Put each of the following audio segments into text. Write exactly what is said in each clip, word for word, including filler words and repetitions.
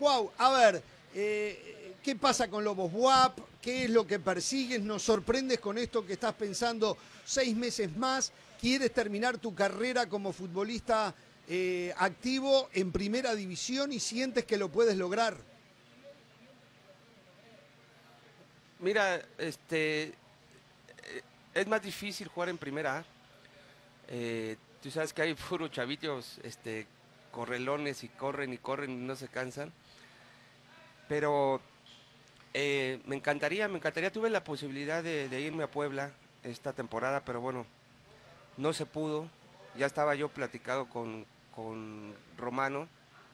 Cuau, a ver, eh, ¿qué pasa con Lobos B U A P? ¿Qué es lo que persigues? ¿Nos sorprendes con esto que estás pensando seis meses más? ¿Quieres terminar tu carrera como futbolista eh, activo en primera división y sientes que lo puedes lograr? Mira, este, eh, es más difícil jugar en primera A. Eh, tú sabes que hay puros chavitos, este, correlones y corren y corren y no se cansan. Pero eh, me encantaría, me encantaría. Tuve la posibilidad de, de irme a Puebla esta temporada, pero bueno, no se pudo. Ya estaba yo platicado con, con Romano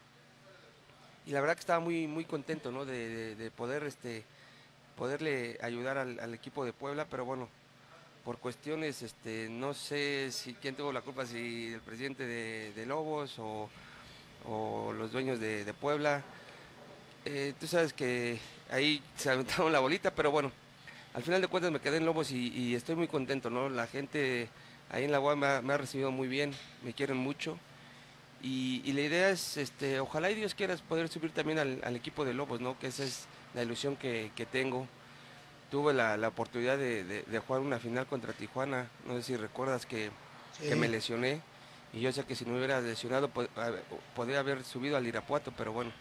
y la verdad que estaba muy, muy contento, ¿no? de, de, de poder, este, poderle ayudar al, al equipo de Puebla, pero bueno, por cuestiones, este, no sé si quién tuvo la culpa, si el presidente de, de Lobos o, o los dueños de, de Puebla. Eh, tú sabes que ahí se aventaron la bolita, pero bueno, al final de cuentas me quedé en Lobos y, y estoy muy contento, ¿no? La gente ahí en la U A me ha, me ha recibido muy bien, me quieren mucho. Y, y la idea es, este, ojalá y Dios quiera poder subir también al, al equipo de Lobos, ¿no? Que esa es la ilusión que, que tengo. Tuve la, la oportunidad de, de, de jugar una final contra Tijuana, no sé si recuerdas que, Sí. que me lesioné, y yo sé que si no me hubiera lesionado pod, podría haber subido al Irapuato, pero bueno,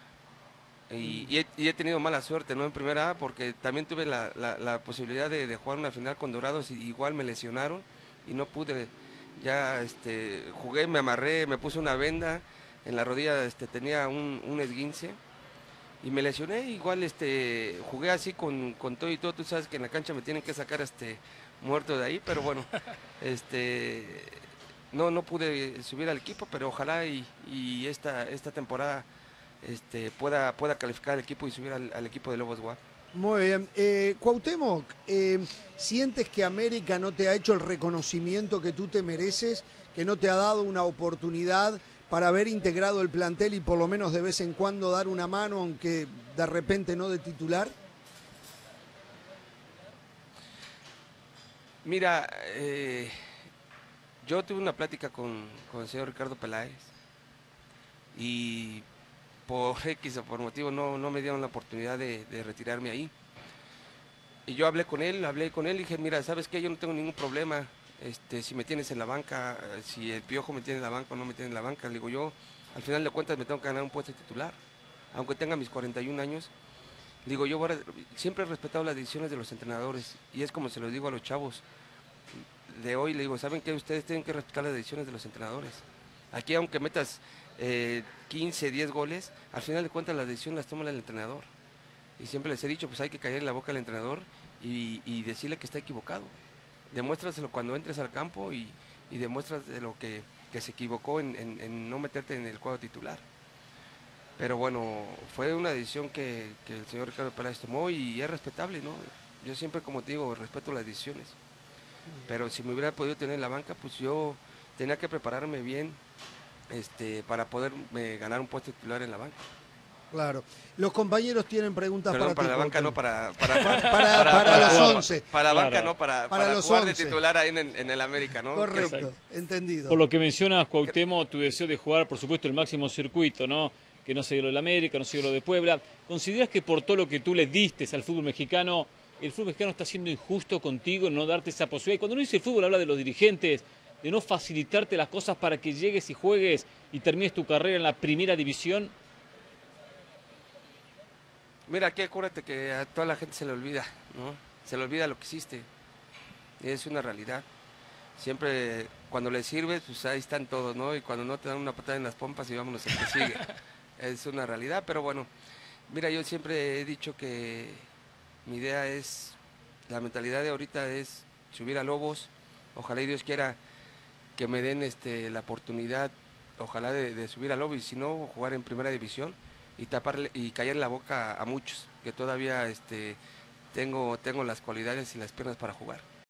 y, y, he, y he tenido mala suerte, ¿no? En primera A, porque también tuve la, la, la posibilidad de, de jugar una final con Dorados y igual me lesionaron y no pude, ya este, jugué, me amarré, me puse una venda, en la rodilla este, tenía un, un esguince, y me lesioné, igual este, jugué así con, con todo y todo, tú sabes que en la cancha me tienen que sacar este, muerto de ahí, pero bueno, este, no, no pude subir al equipo, pero ojalá y, y esta, esta temporada este, pueda, pueda calificar al equipo y subir al, al equipo de Lobos B U A P. Muy bien. Eh, Cuauhtémoc, eh, ¿sientes que América no te ha hecho el reconocimiento que tú te mereces, que no te ha dado una oportunidad para haber integrado el plantel y por lo menos de vez en cuando dar una mano, aunque de repente no de titular? Mira, eh, yo tuve una plática con, con el señor Ricardo Peláez y por X o por motivo no, no me dieron la oportunidad de, de retirarme ahí. Y yo hablé con él, hablé con él y dije, mira, ¿sabes qué? Yo no tengo ningún problema, este, si me tienes en la banca, si el Piojo me tiene en la banca o no me tiene en la banca. Le digo, yo al final de cuentas me tengo que ganar un puesto de titular, aunque tenga mis cuarenta y un años. Le digo, yo voy a, siempre he respetado las decisiones de los entrenadores y es como se lo digo a los chavos de hoy, le digo, ¿saben qué? Ustedes tienen que respetar las decisiones de los entrenadores. Aquí aunque metas eh, quince, diez goles, al final de cuentas las decisiones las toma el entrenador. Y siempre les he dicho, pues hay que caer en la boca al entrenador y, y decirle que está equivocado. Demuéstraselo cuando entres al campo y, y demuéstraselo que, que se equivocó en, en, en no meterte en el cuadro titular. Pero bueno, fue una decisión que, que el señor Ricardo Peláez tomó y es respetable, ¿no? Yo siempre, como te digo, respeto las decisiones. Pero si me hubiera podido tener en la banca, pues yo tenía que prepararme bien este, para poder eh, ganar un puesto titular en la banca. Claro. Los compañeros tienen preguntas Perdón, para, para ti, la banca, no Cuauhtémoc. para para, para, para, para los para, once. para la Claro. banca, no para, Para para los jugar de once. titular ahí en, en el América, ¿no? Correcto, Exacto. entendido. Por lo que mencionas, Cuauhtémoc, tu deseo de jugar, por supuesto, el máximo circuito, ¿no? Que no se dio lo del América, no se dio lo de Puebla. ¿Consideras que por todo lo que tú le diste al fútbol mexicano, el fútbol mexicano está siendo injusto contigo en no darte esa posibilidad? Y cuando uno dice el fútbol, habla de los dirigentes, de no facilitarte las cosas para que llegues y juegues y termines tu carrera en la primera división. Mira, aquí acuérdate que a toda la gente se le olvida, ¿no? Se le olvida lo que hiciste. Es una realidad. Siempre cuando le sirves, pues ahí están todos, ¿no? Y cuando no te dan una patada en las pompas y vámonos el que sigue. Es una realidad, pero bueno, mira, yo siempre he dicho que mi idea es, la mentalidad de ahorita es subir a Lobos. Ojalá y Dios quiera que me den este, la oportunidad, ojalá de, de subir a Lobos y si no, jugar en primera división y taparle y callar la boca a muchos, que todavía este, tengo, tengo las cualidades y las piernas para jugar.